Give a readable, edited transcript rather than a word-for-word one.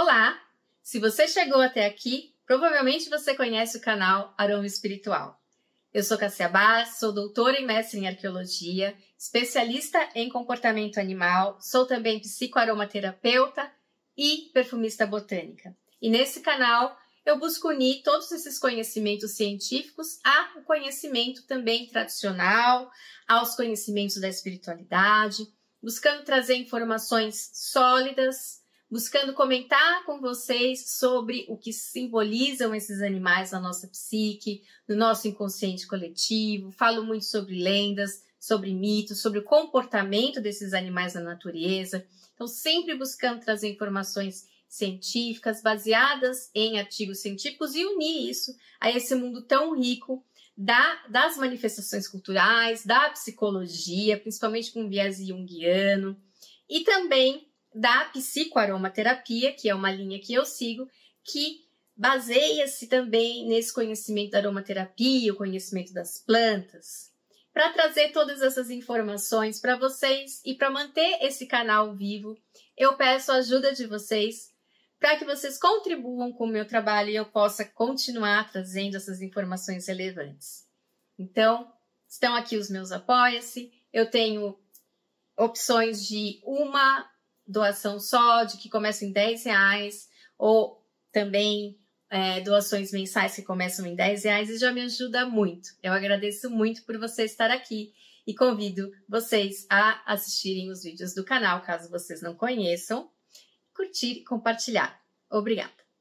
Olá! Se você chegou até aqui, provavelmente você conhece o canal Aroma Espiritual. Eu sou Cássia Barros, sou doutora e mestre em arqueologia, especialista em comportamento animal, sou também psicoaromaterapeuta e perfumista botânica. E nesse canal eu busco unir todos esses conhecimentos científicos ao conhecimento também tradicional, aos conhecimentos da espiritualidade, buscando trazer informações sólidas, buscando comentar com vocês sobre o que simbolizam esses animais na nossa psique, no nosso inconsciente coletivo. Falo muito sobre lendas, sobre mitos, sobre o comportamento desses animais na natureza. Então, sempre buscando trazer informações científicas, baseadas em artigos científicos e unir isso a esse mundo tão rico das manifestações culturais, da psicologia, principalmente com viés junguiano, e também da psicoaromaterapia, que é uma linha que eu sigo, que baseia-se também nesse conhecimento da aromaterapia, o conhecimento das plantas, para trazer todas essas informações para vocês e para manter esse canal vivo. Eu peço a ajuda de vocês para que vocês contribuam com o meu trabalho e eu possa continuar trazendo essas informações relevantes. Então, estão aqui os meus apoia-se. Eu tenho opções de uma doação só, de que começam em R$10, ou também doações mensais que começam em R$10 e já me ajuda muito. Eu agradeço muito por você estar aqui e convido vocês a assistirem os vídeos do canal, caso vocês não conheçam, curtir e compartilhar. Obrigada!